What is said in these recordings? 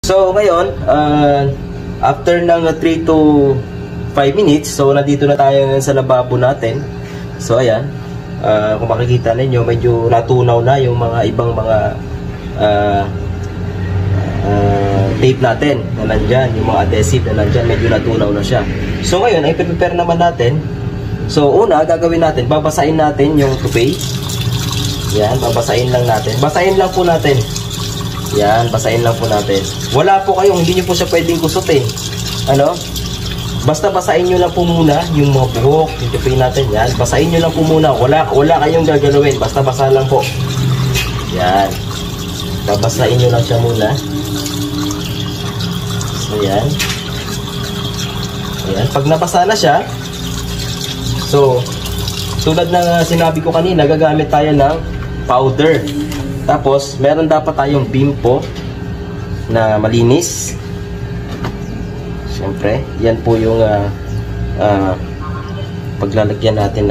So ngayon, after ng 3 to 5 minutes, so nandito na tayo sa lababo natin. So ayan, kung makikita ninyo, medyo natunaw na yung mga ibang mga tape natin na nandyan, yung mga adhesive na nandyan, medyo natunaw na siya. So ngayon, ay prepare naman natin. So una, gagawin natin, babasahin natin yung tupay. Yan, babasahin lang natin. Basahin lang po natin. Yan, basahin lang po natin. Wala po kayong, hindi nyo po siya pwedeng kusutin. Ano? Basta basahin nyo lang po muna yung mga buhok, yung tupay natin. Yan, basahin nyo lang po muna. Wala kayong gagalawin. Basta basa lang po. Yan. Babasahin nyo lang siya muna. So, yan. Ayan. Pag nabasa na siya, so, tulad ng sinabi ko kanina, gagamit tayo ng powder. Tapos, meron dapat tayong bimpo na malinis. Siyempre, yan po yung paglalagyan natin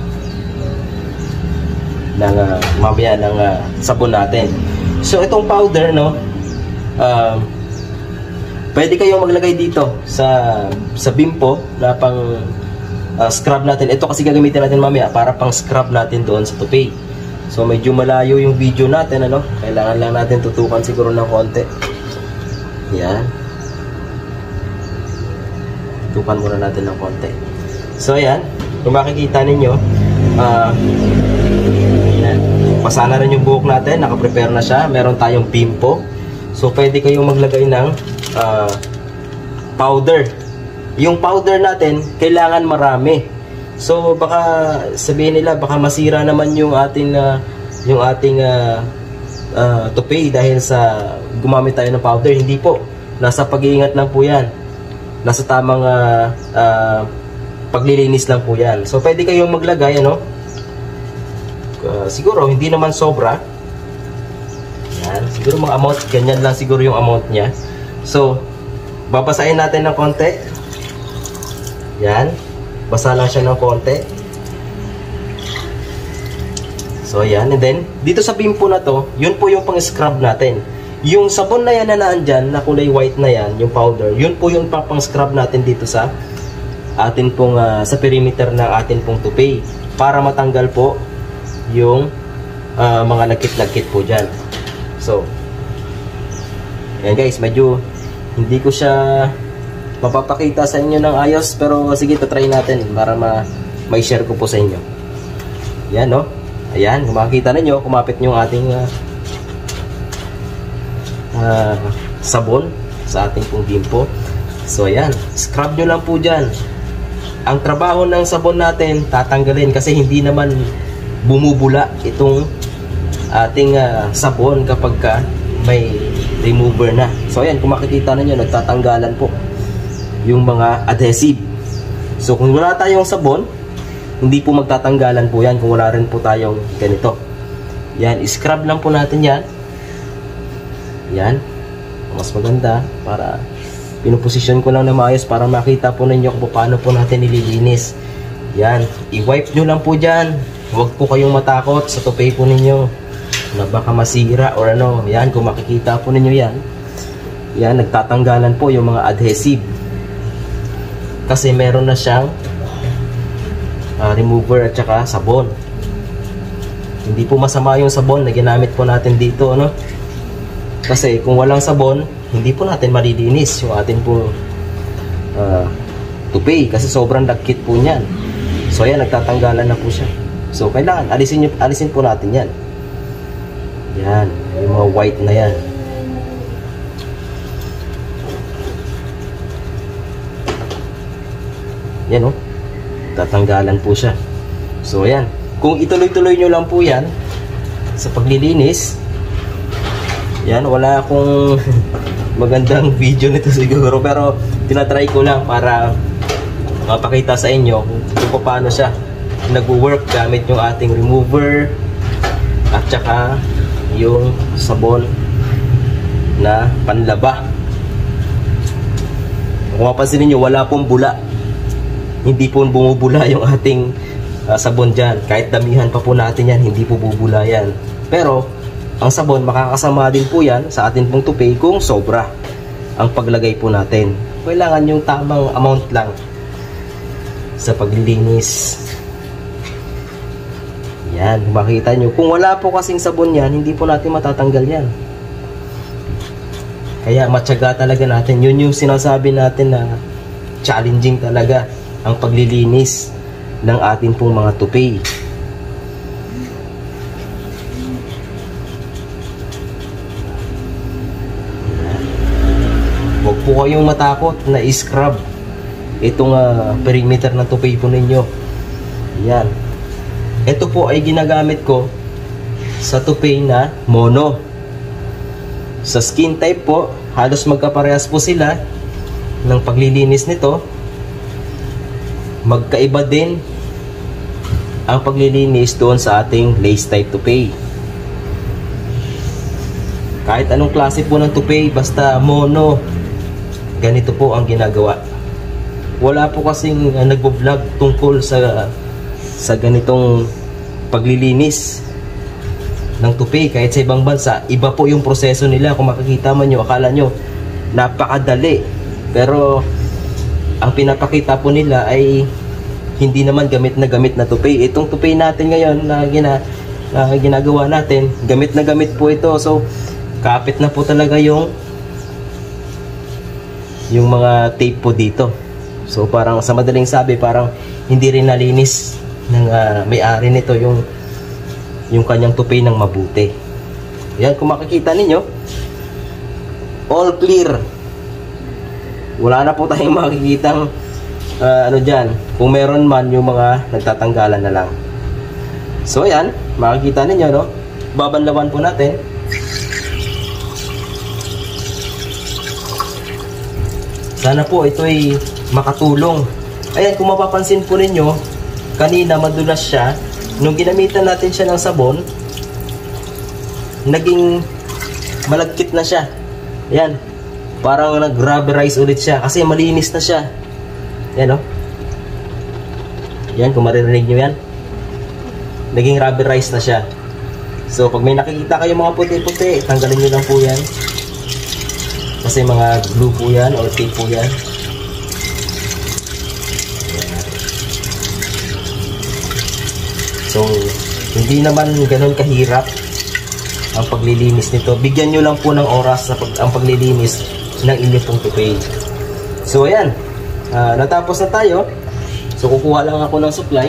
ng mamaya ng sabon natin. So, itong powder, no, pwede kayong maglagay dito sa bimpo na pang scrub natin. Ito kasi gagamitin natin mamaya para pang scrub natin doon sa tupay. So medyo malayo yung video natin, ano? Kailangan lang natin tutukan siguro ng konti. Yan. Tutukan muna natin ng konti. So ayan, kung makikita ninyo, yan. Basa na rin yung buhok natin, nakaprepare na siya. Meron tayong bimpo. So pwede kayong maglagay ng powder. Yung powder natin, kailangan marami. So baka sabihin nila baka masira naman yung ating tupay dahil sa gumamit tayo ng powder. Hindi po. Nasa pag-iingat lang po 'yan. Nasa tamang paglilinis lang po 'yan. So pwede kayong maglagay, ano? Siguro hindi naman sobra. Yan, siguro mga amount, ganyan lang siguro yung amount niya. So babasahin natin ng konti. Yan. Basa lang siya ng konti. So, ayan. And then, dito sa bimpo na to, yun po yung pang-scrub natin. Yung sabon na yan na naandyan, na kulay white na yan, yung powder, yun po yung pang-scrub natin dito sa atin pong, sa perimeter ng atin pong tupay. Para matanggal po yung mga lagkit-lagkit po dyan. So, ayan guys, medyo hindi ko siya mapapakita sa inyo ng ayos, pero sige, try natin para may share ko po sa inyo. Yan, no? Ayan, kung makikita ninyo, kumapit nyo yung ating sabon sa ating pong bimpo. So ayan, scrub nyo lang po dyan. Ang trabaho ng sabon natin, tatanggalin kasi hindi naman bumubula itong ating sabon kapag may remover na. So ayan, kung makikita ninyo, nagtatanggalan po yung mga adhesive. So kung wala tayong sabon, hindi po magtatanggalan po yan kung wala rin po tayong ganito. Yan, scrub lang po natin yan. Yan, mas maganda para pinuposisyon ko lang na maayos para makita po ninyo kung paano po natin nililinis. Yan, i-wipe nyo lang po dyan. Huwag po kayong matakot sa tupay po ninyo na baka masira or ano. Yan, kung makikita po ninyo yan, yan, nagtatanggalan po yung mga adhesive. Kasi meron na siyang remover at saka sabon. Hindi po masama yung sabon na ginamit po natin dito, ano? Kasi kung walang sabon, hindi po natin malilinis yung atin po tupay kasi sobrang lagkit po niyan. So ayan, nagtatanggalan na po siya. So kailangan alisin po natin yan. Yan, yung mga white na yan. Yan, oh, tatanggalan po siya. So ayan, kung ituloy-tuloy nyo lang po yan sa paglilinis, yan, wala akong magandang video nito siguro, pero tinatry ko lang para mapakita sa inyo kung paano siya nag-work gamit yung ating remover at saka yung sabon na panlaba. Kung mapansin niyo, wala pong bula. Hindi po bumubula yung ating sabon dyan. Kahit damihan pa po natin yan, hindi po bubula yan. Pero ang sabon, makakasama din po yan sa atin pong tupay kung sobra. ang paglagay po natin. Kailangan yung tamang amount lang sa paglilinis. Yan, makita nyo. Kung wala po kasing sabon yan, hindi po natin matatanggal yan. Kaya matyaga talaga natin. Yun yung sinasabi natin na challenging talaga ang paglilinis ng ating pong mga tupi. Huwag po kayong matakot na i-scrub itong perimeter ng tupi po ninyo. Yan. Ito po ay ginagamit ko sa tupi na mono. Sa skin type po, halos magkaparehas po sila ng paglilinis nito. Magkaiba din ang paglilinis doon sa ating lace type tupi. Kahit anong klase po ng tupi, basta mono, ganito po ang ginagawa. Wala po kasing nagbo-vlog tungkol sa ganitong paglilinis ng tupi. Kahit sa ibang bansa, iba po yung proseso nila. Kung makikita man nyo, akala nyo napakadali, pero ang pinapakita po nila ay hindi naman gamit na tupi. Itong tupi natin ngayon na ginagawa natin, gamit na gamit po ito. So kapit na po talaga yung mga tape po dito. So parang sa madaling sabi, parang hindi rin nalinis ng may-ari nito yung kanyang tupi ng mabuti. Yan, kung makikita ninyo, all clear. Wala na po tayong makikitang ano dyan. Kung meron man, yung mga nagtatanggalan na lang. So ayan, makikita ninyo, no? Babanlawan po natin. Sana po ito ay makatulong. Ayan, kung mapapansin po ninyo, kanina madulas siya. Nung ginamitan natin siya ng sabon, naging malagkit na siya. Ayan, parang nag-rubberize ulit siya kasi malinis na siya. Ayan, o. Ayan, kung maririnig nyo yan, naging rubberize na siya. So pag may nakikita kayo mga puti-puti, tanggalin nyo lang po yan. Kasi mga glue po yan or tape po yan. So hindi naman ganun kahirap ang paglilinis nito. Bigyan nyo lang po ng oras sa ang paglilinis ng inyong pong tupi. So ayan, natapos na tayo. So kukuha lang ako ng supply.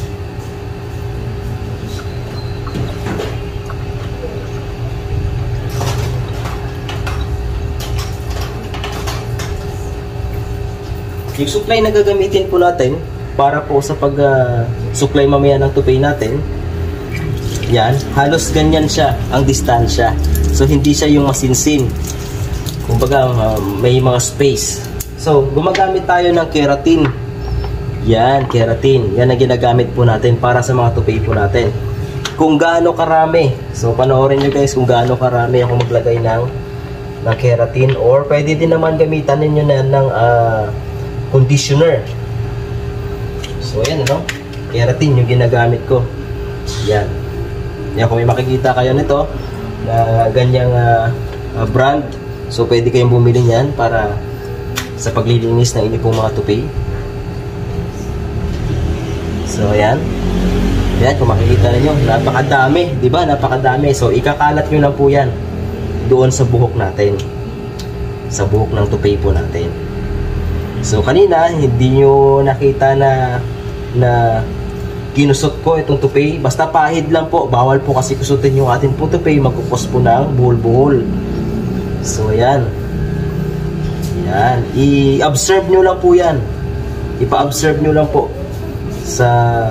Yung supply na gagamitin po natin para po sa pag-supply mamaya ng tupi natin, yan, halos ganyan siya ang distansya. So hindi siya yung masinsin. Kumbaga may mga space. So gumagamit tayo ng keratin. Yan, keratin. Yan ang ginagamit po natin para sa mga tupi po natin. Kung gaano karami. So panoorin nyo guys kung gaano karami ako maglagay ng keratin, or pwede din naman gamitan ninyo na ng conditioner. So ayan, ano, keratin yung ginagamit ko. Yan. Yan, kung may makikita kayo nito na ganyang brand, so pwede kayong bumili niyan para sa paglilinis ng inyong mga tupi. So ayan. Yan, kung makikita niyo, napakadami, di ba? Napakadami. So ikakalat niyo lang po yan doon sa buhok natin. Sa buhok ng tupi po natin. So kanina hindi nyo nakita na kinusot ko itong tupi. Basta pahid lang po. Bawal po kasi kusutin yung ating po tupi. Magkukos po ng buhol-buhol. So ayan. Yan. I-observe nyo lang po yan. Ipa-observe nyo lang po sa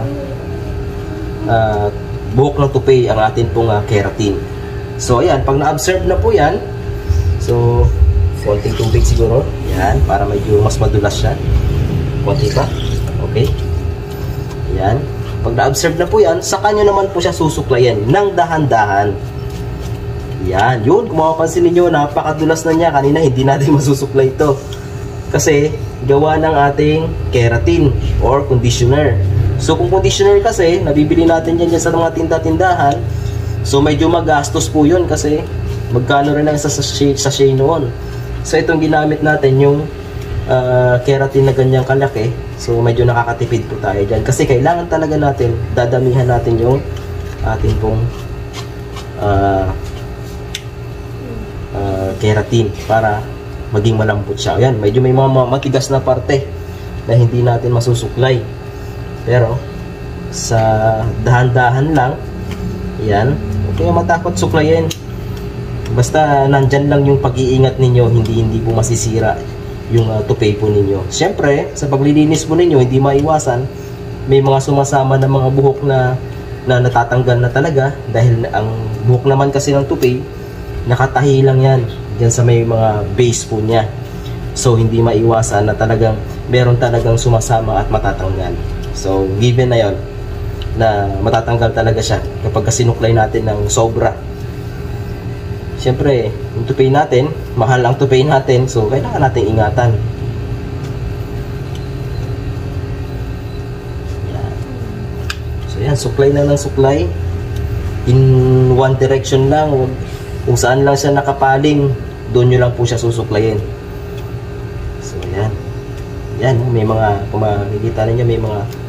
buhok ng tupi ang ating pong keratin. So ayan. Pag na-observe na po yan, so konting tubig siguro. Yan, para medyo mas madulas siya. Konti pa. Okay. Yan. Pag na-observe na po yan, saka nyo naman po siya susuklayan ng dahan-dahan. Yan. Yun, kung mapapansin ninyo, napakadulas na niya. Kanina hindi natin masusuklay ito. Kasi gawa ng ating keratin or conditioner. So kung conditioner kasi, nabibili natin yan sa mga tinda-tindahan. So medyo magastos po yun kasi magkano rin lang sa sachet noon. So itong ginamit natin yung keratin na ganyang kalaki. So medyo nakakatipid po tayo dyan. Kasi kailangan talaga natin, dadamihan natin yung ating pong keratin para maging malambot siya. Ayan, medyo may mga matigas na parte na hindi natin masusuklay. Pero sa dahan-dahan lang, yan, huwag kayong matakot suklayin. Basta nandyan lang yung pag-iingat ninyo, hindi po masisira yung tupay po ninyo. Siyempre, sa paglilinis po ninyo, hindi maiwasan, may mga sumasama na mga buhok na natatanggal na talaga dahil ang buhok naman kasi ng tupay, nakatahi lang yan dyan sa may mga base po niya. So, hindi maiwasan na talagang meron talagang sumasama at matatanggal. So, given na yon na matatanggal talaga siya kapag sinuklay natin ng sobra. Siyempre, yung tupay natin, mahal ang tupay natin, so kailangan natin ingatan. Yan. So yan, suklay lang ng suklay. In one direction lang, kung saan lang siya nakapaling, doon nyo lang po siya susuklayin. So yan. Yan, may mga, kung makikita ninyo, may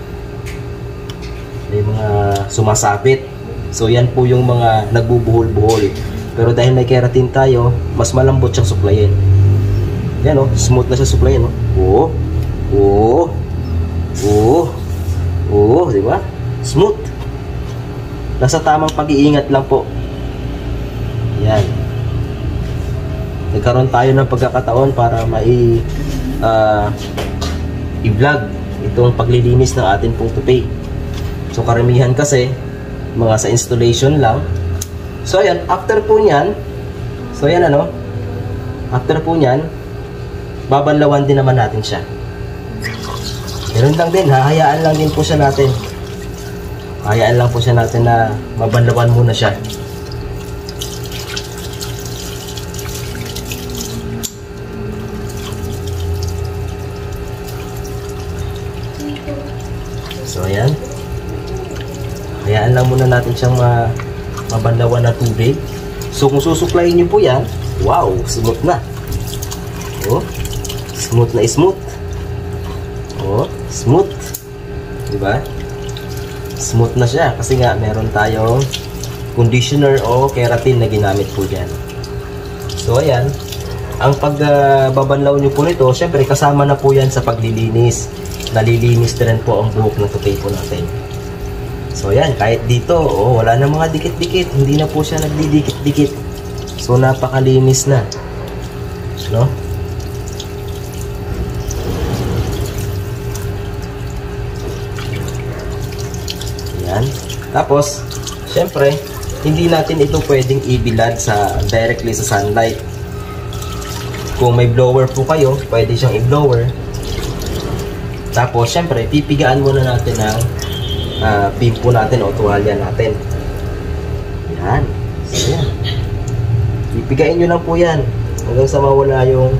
mga sumasabit. So yan po yung mga nagbubuhol-buhol. Pero dahil may keratin tayo, mas malambot siyang suklayin. Yan o, smooth na siya suklayin o. Di ba? Smooth. Nasa tamang pag-iingat lang po. Yan. Nagkaroon tayo ng pagkakataon para i-vlog itong paglilinis ng atin pong tupay. So karamihan kasi mga sa installation lang. So ayan, after po niyan, so ayan after po niyan, babanlawan din naman natin siya. Ganun lang din, hahayaan lang din po siya natin. Hayaan lang po siya natin na mabanlawan muna siya. So ayan, hayaan lang muna natin siyang mabanlawan na tubig. So kung susuklayin nyo po yan, wow, smooth na. Oh, smooth na smooth. Oh, smooth. Diba? Smooth na siya kasi nga meron tayong conditioner o keratin na ginamit po dyan. So ayan, ang pagbabanlaw nyo po nito, syempre kasama na po yan sa paglilinis. Nalilinis na rin po ang buhok ng tupay po natin. So yan, kahit dito, wala na mga dikit-dikit, hindi na po siya nagdidikit-dikit. So napakalinis na, no? Yan. Tapos, syempre, hindi natin ito pwedeng ibilad directly sa sunlight. Kung may blower po kayo, pwede siyang i-blower. Tapos, syempre, pipigaan muna natin ng pimpo natin o tuwalya natin. Yan. So, yan. Ipigain nyo lang po yan hanggang sa mawala yung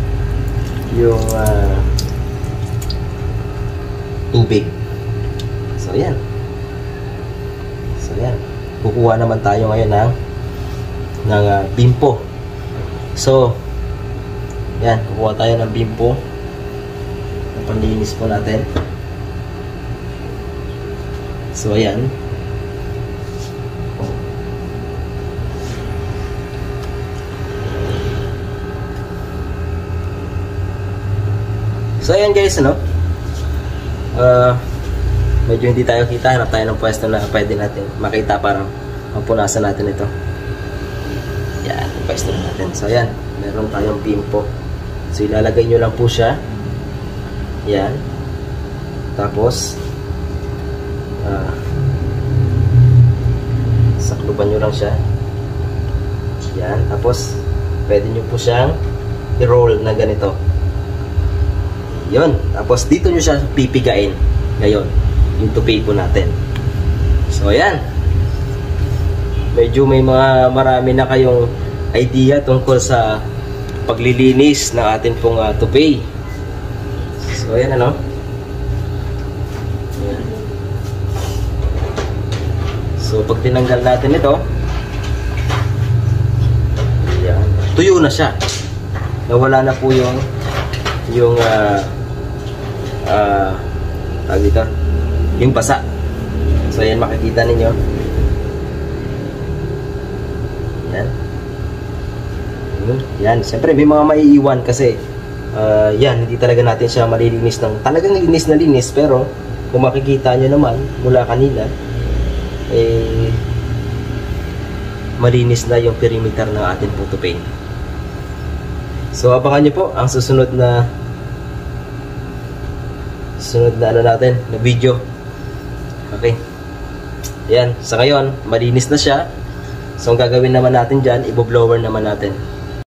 tubig. So, yan. So, yan. Kukuha naman tayo ngayon ng pimpo. So, yan. Kukuha tayo ng pimpo. Panlinis po natin. So ayan. So ayan guys, medyo hindi tayo kita, hanap tayo ng pwesto na pwede natin makita para mapunasan natin ito. Yan, yung pwesto natin. So ayan, meron tayong pimpo. So ilalagay nyo lang po siya. Yan. Tapos sakluban nyo lang siya. Yan. Tapos pwede nyo po siyang i-roll na ganito. Yun. Tapos dito nyo siya pipigain. Ngayon, yung tupay po natin. So ayan. Medyo may marami na kayong idea tungkol sa paglilinis ng atin pong tupay. So ayan Ayan. So pag tinanggal natin ito, ayan, tuyo na siya. nawala na po yung tawag dito, yung basa. So yan, makikita ninyo. Yan. Yan, siyempre may mga maiiwan kasi yan, hindi talaga natin siya malilinis ng talagang linis na linis, pero kung makikita nyo naman mula kanina, malinis na yung perimeter ng ating photo paint. So abangan nyo po ang susunod na ano natin, na video. Okay. Yan, sa ngayon malinis na siya. So ang gagawin naman natin dyan, i-blower naman natin.